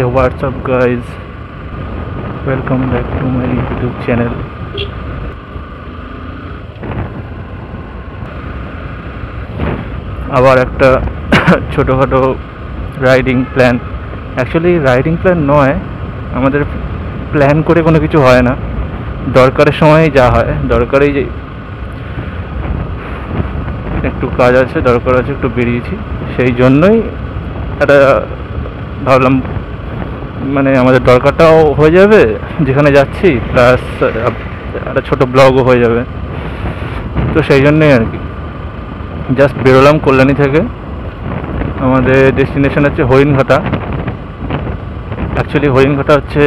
what's up guys, welcome back to my YouTube channel. আবার একটা ছোটোখাটো riding plan. Actually riding plan নয়, আমাদের প্ল্যান করে কোনো কিছু হয় না, দরকারের সময় যা হয়। দরকারেই যে একটু কাজ আছে, দরকার আছে, একটু বেরিয়েছি, সেই জন্যই একটা ভাবলাম মানে আমাদের দরকারটাও হয়ে যাবে যেখানে যাচ্ছি, প্লাস একটা ছোটো ব্লগও হয়ে যাবে। তো সেই জন্যই আর কি জাস্ট বেরোলাম কল্যাণী থেকে। আমাদের ডেস্টিনেশন হচ্ছে হরিণঘাটা। অ্যাকচুয়ালি হরিণঘাটা হচ্ছে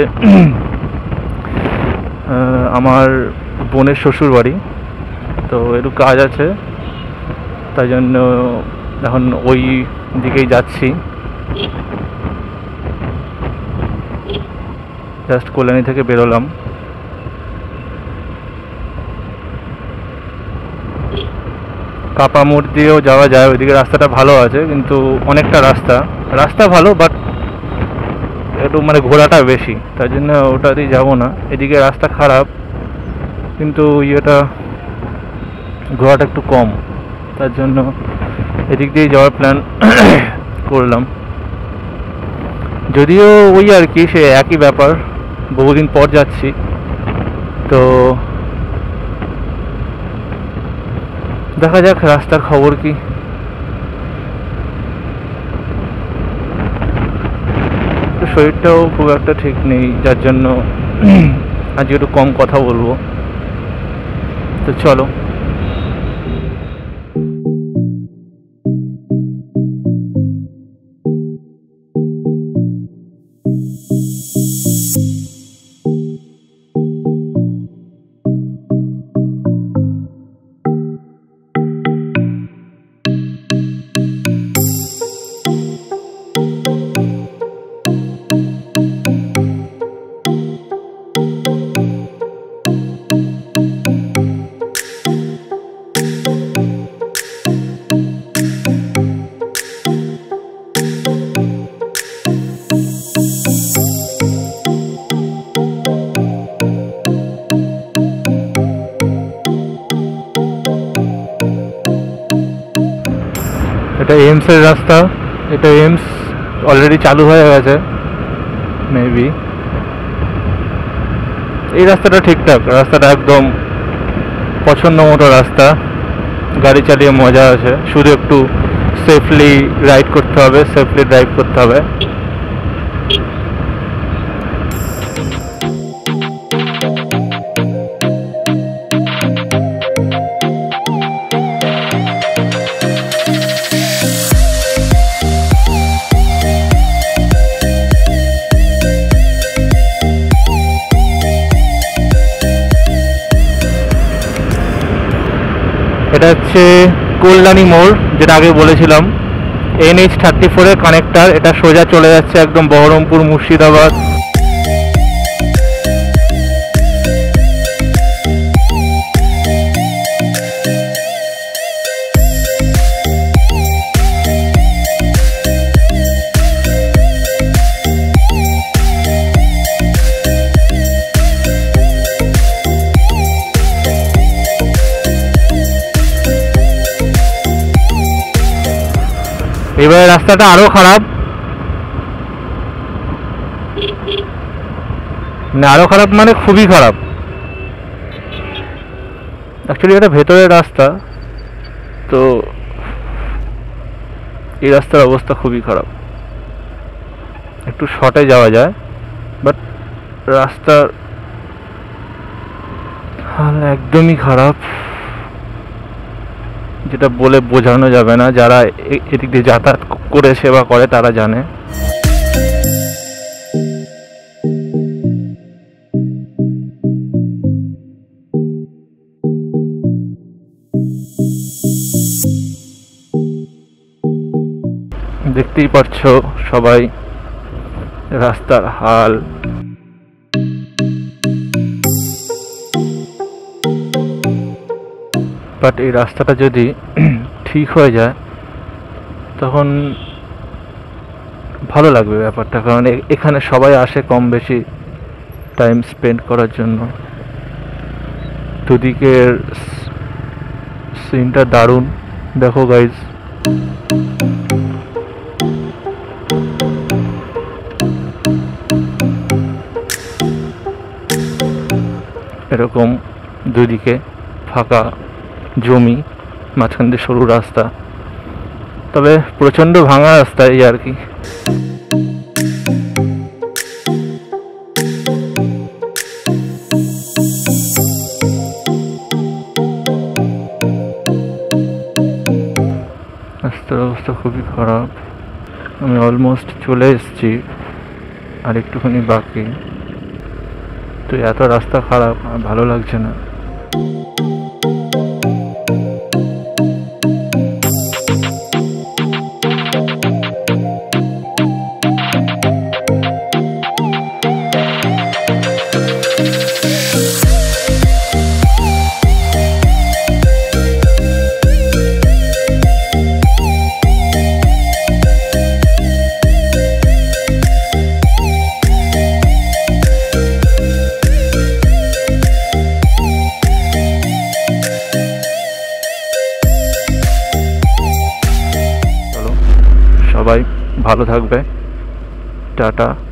আমার বোনের শ্বশুর বাড়ি, তো একটু কাজ আছে, তাই জন্য এখন ওই দিকেই যাচ্ছি। জাস্ট কল্যাণী থেকে বেরোলাম। কাপা মোড় দিয়েও যাওয়া যায়, ওইদিকে রাস্তাটা ভালো আছে, কিন্তু অনেকটা রাস্তা ভালো, বাট একটু মানে ঘোরাটা বেশি, তাই জন্য ওটা দিয়ে যাবো না। এদিকে রাস্তা খারাপ, কিন্তু ইয়েটা ঘোরাটা একটু কম, তার জন্য এদিক দিয়ে যাওয়ার প্ল্যান করলাম। যদিও ওই আর কি সে একই ব্যাপার, বহুদিন পর যাচ্ছি, তো দেখা যাক রাস্তার খবর কি। শরীরটাও খুব একটা ঠিক নেই, যার জন্য আজকে একটু কম কথা বলবো। তো চলো। এটা এইমসের রাস্তা, এটা এইমস অলরেডি চালু হয়ে গেছে মেবি। এই রাস্তাটা ঠিকঠাক, রাস্তাটা একদম পছন্দ মতো রাস্তা, গাড়ি চালিয়ে মজা আছে, শুধু একটু সেফলি রাইড করতে হবে, সেফলি ড্রাইভ করতে হবে। এটা হচ্ছে কল্যাণী মোড়, যেটা আগে বলেছিলাম। NH-34 এর কানেক্টার, এটা সোজা চলে যাচ্ছে একদম বহরমপুর মুর্শিদাবাদ। এবারে রাস্তাটা আরো খারাপ, মানে খুবই খারাপ। অ্যাকচুয়ালি এটা ভেতরের রাস্তা, তো এই রাস্তার অবস্থা খুবই খারাপ। একটু শর্টে যাওয়া যায়, বাট রাস্তার হাল একদমই খারাপ, যেটা বলে বোঝানো যাবে না। যারা এদিক দিয়ে যাতায়াত করেছে বা করে তারা জানে। দেখতেই পাচ্ছ সবাই রাস্তার হাল। বাট এই রাস্তাটা যদি ঠিক হয়ে যায় তখন ভালো লাগবে ব্যাপারটা, কারণ এখানে সবাই আসে কম বেশি টাইম স্পেন্ড করার জন্য। দুদিকের সিনটা দারুণ, দেখো গাইজ। এরকম দুদিকে ফাঁকা জমি, মাঝখান দিয়ে সরু রাস্তা, তবে প্রচণ্ড ভাঙা রাস্তা এই আর কি। রাস্তার অবস্থা খুবই খারাপ। আমি অলমোস্ট চলে এসেছি, আর একটুখানি বাকি। তো এত রাস্তা খারাপ, আর ভালো লাগছে না। সবাই ভালো থাকবে, টাটা।